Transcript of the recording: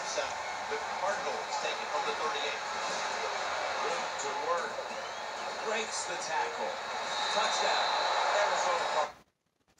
sack. The Cardinals take it from the 38. Good to work. Breaks the tackle. Touchdown. Arizona Cardinals.